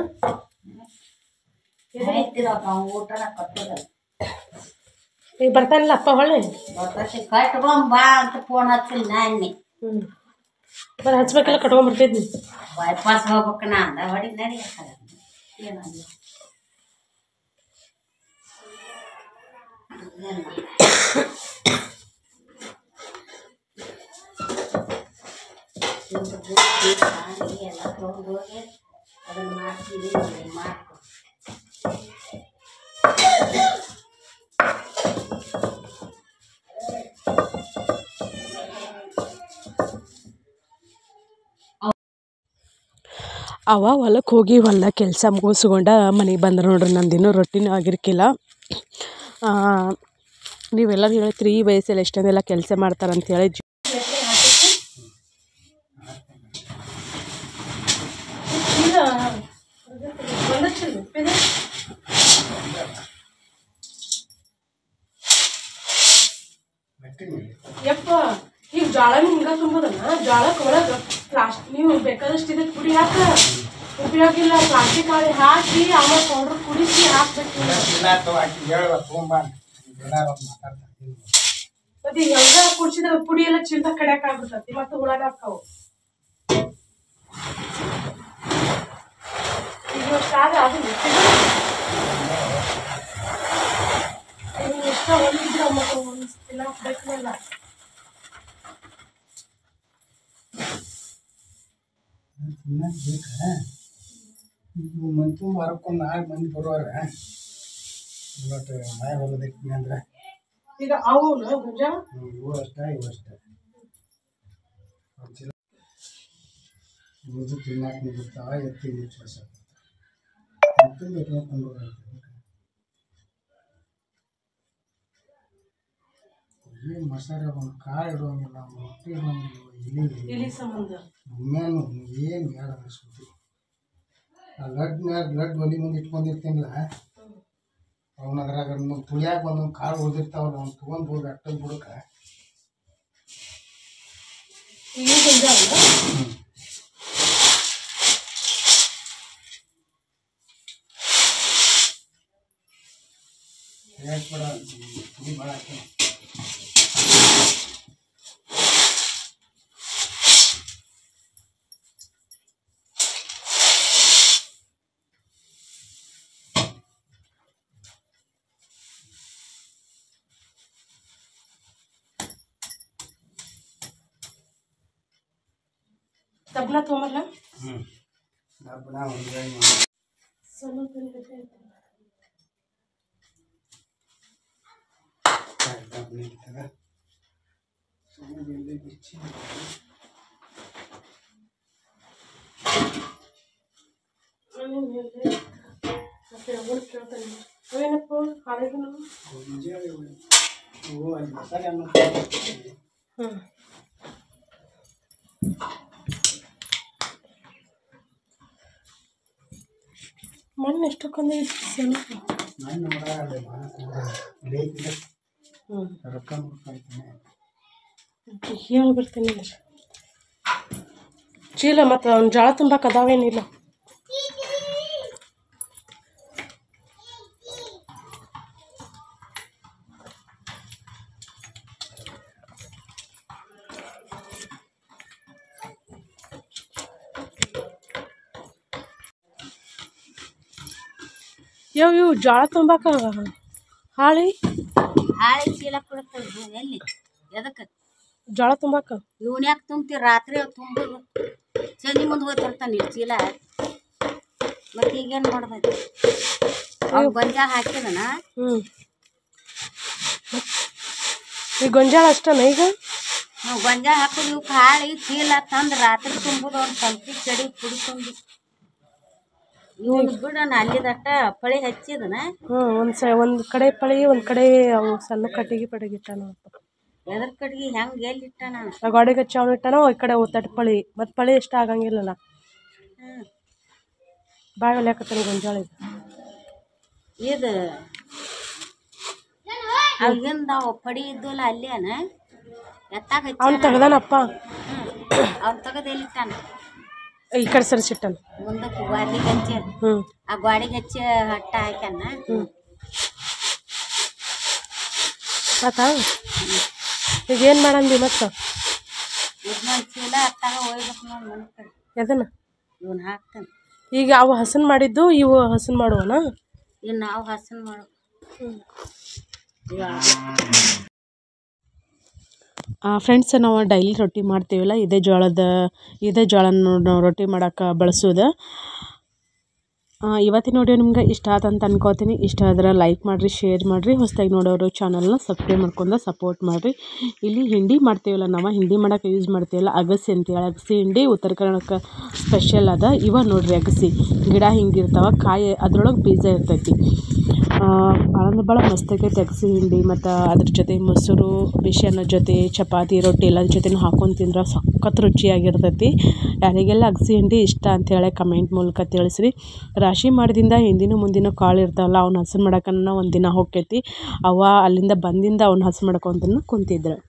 ಊಟನ ಕಟ್ಟದ ಈಗ ಬರ್ತಾನಿಲ್ಲ ಅಪ್ಪ ಹೊಳ್ಳಿ ಕಟ್ಕೊಂಡ್ ಬಾ ಅಂತ ಫೋನ್ ಹಚ್ಚಿಲ್ಲ ನಾನಿ ಹ್ಞೂ ಬರೀ ಹಚ್ಬೇಕೆಲ್ಲ ಕಟ್ಕೊಂಡ್ಬರ್ತಿದ್ನಿ ಬೈಪಾಸ್ ಹೋಗ್ಬೇಕ ನಾ ಅಂದ ಹೊಡಿ ನಡಿ ಏನಲ್ಲ ಎಲ್ಲ ತಗೊಂಡು ಹೋಗಿ ಅದನ್ನ ಮಾಡ್ತೀವಿ ಮಾಡ್ಕೊ ಅವ ಹೊಲಕ್ಕೆ ಹೋಗಿ ಹೊಲ ಕೆಲಸ ಮುಗಿಸ್ಕೊಂಡ ಮನೆಗೆ ಬಂದ್ರೆ ನೋಡ್ರಿ ನಂದಿನ್ನೂ ರೊಟ್ಟಿನೂ ಆಗಿರ್ಕಿಲ್ಲ ನೀವೆಲ್ಲರೂ ಹೇಳ್ತೀರಿ ಈ ವಯಸ್ಸಲ್ಲಿ ಎಷ್ಟೊಂದೆಲ್ಲ ಕೆಲಸ ಮಾಡ್ತಾರಂತೇಳಿ ಯಪ್ಪ ಈಗ ಜೋಳನ ಹಿಂಗ ತುಂಬೋದನ್ನ ಜೋಳಕ್ಕೆ ಒಳಗೆ ಪ್ಲಾಸ್ಟಿಕ್ ನೀವು ಬೇಕಾದಷ್ಟು ಇದಕ್ಕೆ ಪುಡಿ ಹಾಕ ಉಪಯೋಗ ಇಲ್ಲ ಪ್ಲಾಸ್ಟಿಕ್ ಹಾಳಿ ಹಾಕಿ ಆಮೇಲೆ ಪೌಡ್ರ್ ಕುಡಿಸಿ ಹಾಕ್ಬೇಕು ಮತ್ತೆ ಈಗ ಹಂಗ ಕುಡಿಸಿದ್ರೆ ಪುಡಿ ಎಲ್ಲ ಚಿಲ್ದ ಕಡಿಯಾಕ ಆಗ್ಬಿಡ್ತತಿ ಮತ್ತೆ ಹುಳಾಗ ಹಾಕಾವು ಈಗ ಅಷ್ಟಾದ ಅದು ಎಷ್ಟ ಒಂದಿದ್ರೆ ಮತ್ತೆ ಒಂದು ತಿನ್ನಕ್ ಬೇಕಲ್ಲ ಮಂತು ಮಾರಕ್ಕೊಂದು ನಾಲ್ಕು ಮಂದಿ ಬರುವಾಗ ಇವತ್ತು ಮಳೆ ಬರೋದಕ್ಕೆ ಅಂದ್ರೆ ಈಗ ಅವು ಗುಂಜ ಇವು ಅಷ್ಟೇ ಇವು ಅಷ್ಟೇ ಬೂದು ತಿನ್ನಕ್ಕೆ ನಿಗುತ್ತಾವ ಎತ್ತಿ ಮುಚ್ಚ ಎತ್ತಿ ಇಟ್ಕೊಂಡು ಏನು ಮಸಾಲೆ ಒಂದು ಕಾಳು ಇಡುವಂಗಿಲ್ಲ ರೊಟ್ಟಿ ಇಡುವಂಗಿಲ್ಲ ಇಲಿ ಇಲಿ ಸಂಬಂಧ ಒಮ್ಮೆನು ಏನು ಬೇಡ ಅನಿಸ್ಬಿಟ್ಟು ಆ ಲಡ್ನ್ಯಾಗ ಲಡ್ ಒಲಿ ಮುಂದೆ ಇಟ್ಕೊಂಡಿರ್ತೀನಿಲ್ಲ ಅವನ ಅದ್ರಾಗ ತುಳಿಯಾಗ ಒಂದೊಂದು ಕಾಳು ಉಳಿದಿರ್ತಾವಲ್ಲ ಅವ್ನು ತೊಗೊಂಡು ಹೋಗಿ ಅಟ್ಟದ ಬುಡಕ್ಕೆ ಬೇಡ ತುಳಿ ಭಾಳ ಹಾಕಿ ತಬ್ಲ ತೊಗೊಂಬರ್ಲ ಹ್ಞೂ ಡಬ್ಬನ ಒಂದು ಸ್ವಲ್ಪ ಡಬ್ಬನ ಇರ್ತದೆ ಸುಮ್ಮನೆ ಬಿಚ್ಚಿ ಮತ್ತೆ ಅಮೌಂಟ್ ಕೇಳ್ತಾನೆ ಅವೇನಪ್ಪ ಹಾಳೆಗೆ ನಾವು ಹೂವು ಅಲ್ಲಿ ಮಸಾಲೆ ಅನ್ನ ಹಾಂ ಮಣ್ಣು ಎಷ್ಟಕ್ಕೊಂದು ಸ್ವಲ್ಪ ನಾನು ನೋಡಲ್ಲ ಭಾಳ ಕೂಡ ಹ್ಞೂ ರೊಕ್ಕ ಮುಡ್ಕೊಳ್ತೀನಿ ಹೇಳಿ ಬರ್ತೀನಿ ಅಂದ್ರೆ ಚೀಲ ಮತ್ತು ಅವ್ನು ಜೋಳ ತುಂಬಕ್ಕೆ ಅದಾವೇನಿಲ್ಲ ಯಾವ ಇವು ಜೋಳ ತುಂಬಾಕ ಹಾಳಿ ಹಾಳಿ ಚೀಲ ಕೊಡ್ತದೆ ಎಲ್ಲಿ ಎದಕ್ಕೆ ಜೋಳ ತುಂಬಾಕ ಇವನ್ ಯಾಕೆ ತುಂಬ್ತೀವಿ ರಾತ್ರಿ ತುಂಬೋದು ಸಂಜೆ ಮುಂದೆ ಹೋಗ್ತಿರ್ತಾನೆ ಇಲ್ಲಿ ಚೀಲ ಮತ್ತು ಈಗೇನು ಮಾಡ್ಬೇಕು ಅವ್ನು ಗೊಂಜಾಳ ಹಾಕಿದನ ಹ್ಞೂ ಈಗ ಗೊಂಜಾಳ ಅಷ್ಟನ ಈಗ ನಾವು ಗೊಂಜಾಳ ಹಾಕೋದು ಇವಕ್ಕೆ ಹಾಳಿ ಚೀಲ ತಂದು ರಾತ್ರಿ ತುಂಬುದು ಅವ್ನು ಸಂಪಿ ಚಡಿ ಪುಡಿ ತುಂಬಿ ಇವನು ಬಿಡೋಣ ಅಲ್ಲಿದಟ್ಟ ಪಳಿ ಹಚ್ಚಿದನ ಹ್ಞೂ ಒಂದು ಸ ಒಂದು ಕಡೆ ಪಳಿ ಒಂದು ಕಡೆ ಅವು ಸಣ್ಣ ಕಟ್ಟಿಗೆ ಪಡಿಗೆ ಇಟ್ಟಾನ ಎದ್ರ ಕಡೆಗೆ ಹೆಂಗೆ ಎಲ್ಲಿ ಇಟ್ಟಾನ ಆ ಗಾಡಿಗೆ ಹಚ್ಚಿ ಅವ್ನು ಇಟ್ಟಾನ ಈ ಕಡೆ ಒತ್ತಟ್ಟು ಪಳಿ ಮತ್ತು ಪಳಿ ಇಷ್ಟ ಆಗಂಗಿಲ್ಲಲ್ಲ ಹ್ಞೂ ಭಾಳ ಹೊಲಿಯಾಕತ್ತಾನೆ ಗೊಂಜಾಳ ಇದು ಇದು ಅವಾಗಿಂದ ಅವು ಪಡಿ ಇದ್ದಲ್ಲ ಅಲ್ಲೇನ ಎತ್ತಾಗ ಅವ್ನು ಹಚ್ಚ ತೆಗ್ದಾನಪ್ಪ ಅವ್ನು ತೆಗೆದು ಎಲ್ಲಿಟ್ಟಾನ ಈ ಕಡೆ ಸರಿಸಿಟ್ಟಾನ ಮುಂದಕ್ಕೆ ಗಾಡಿಗೆ ಹಚ್ಚಿ ಹ್ಞೂ ಆ ಗಾಡಿಗೆ ಹಚ್ಚಿ ಹಟ್ಟ ಹಾಕ್ಯಾನ ಹ್ಞೂ ಆತಾ ಈಗ ಏನು ಮಾಡಂದಿ ಮತ್ತೆ ಇದನ್ನೊಂದು ಚೀಲ ಹತ್ತಾಗ ಒಯ್ಬೇಕು ನೋಡಿ ಮನೆ ಕಡೆ ಎದನ್ನ ಇವನು ಹಾಕ್ತಾನೆ ಈಗ ಅವು ಹಸನ್ ಮಾಡಿದ್ದು ಇವು ಹಸನ್ ಮಾಡುವನ ಇನ್ನು ನಾವು ಹಸನ್ ಮಾಡು ಫ್ರೆಂಡ್ಸ್ ನಾವು ಡೈಲಿ ರೊಟ್ಟಿ ಮಾಡ್ತೀವಲ್ಲ ಇದೇ ಜೋಳದ ಇದೇ ಜೋಳನ ನಾವು ರೊಟ್ಟಿ ಮಾಡೋಕೆ ಬಳಸೋದು ಇವತ್ತಿನ ವಿಡಿಯೋ ನಿಮ್ಗೆ ಇಷ್ಟ ಆತಂತ ಅನ್ಕೋತೀನಿ ಇಷ್ಟ ಆದ್ರೆ ಲೈಕ್ ಮಾಡಿರಿ ಶೇರ್ ಮಾಡಿರಿ ಹೊಸದಾಗಿ ನೋಡೋರು ಚಾನಲ್ನ ಸಬ್ಸ್ಕ್ರೈಬ್ ಮಾಡ್ಕೊಂಡು ಸಪೋರ್ಟ್ ಮಾಡಿರಿ ಇಲ್ಲಿ ಹಿಂಡಿ ಮಾಡ್ತೀವಲ್ಲ ನಾವು ಹಿಂಡಿ ಮಾಡೋಕೆ ಯೂಸ್ ಮಾಡ್ತೀವಲ್ಲ ಅಗಸಿ ಅಂತೇಳಿ ಅಗಸಿ ಹಿಂಡಿ ಉತ್ತರ ಕರ್ನಾಟಕ ಸ್ಪೆಷಲ್ ಅದ ಇವ ನೋಡ್ರಿ ಅಗಸಿ ಗಿಡ ಹಿಂಗಿರ್ತಾವ ಕಾಯಿ ಅದ್ರೊಳಗೆ ಬೀಜ ಇರ್ತೈತಿ ಭಾಳ ಅಂದ್ರೆ ಭಾಳ ಮಸ್ತ್ ಆಗೈತೆ ಅಗಸಿ ಹಿಂಡಿ ಮತ್ತು ಅದ್ರ ಜೊತೆ ಮೊಸರು ಬಿಸಿ ಅನ್ನೋ ಜೊತೆ ಚಪಾತಿ ರೊಟ್ಟಿ ಎಲ್ಲದ್ರ ಜೊತೆನೂ ಹಾಕೊಂಡು ತಿಂದ್ರೆ ಸಖತ್ ರುಚಿಯಾಗಿರ್ತೈತಿ ಯಾರಿಗೆಲ್ಲ ಅಗಸಿ ಹಿಂಡಿ ಇಷ್ಟ ಅಂತೇಳಿ ಕಮೆಂಟ್ ಮೂಲಕ ತಿಳಿಸ್ರಿ ರಾಶಿ ಮಾಡಿದಿಂದ ಹಿಂದಿನ ಮುಂದಿನ ಕಾಳು ಇರ್ತಾವಲ್ಲ ಅವ್ನ ಹಸನು ಮಾಡೋಕನ್ನ ಒಂದು ದಿನ ಹೋಗ್ತೈತಿ ಅವ ಅಲ್ಲಿಂದ ಬಂದಿಂದ ಅವ್ನ ಹಸನು ಮಾಡ್ಕೊಂತನ ಕುಂತಿದ್ರು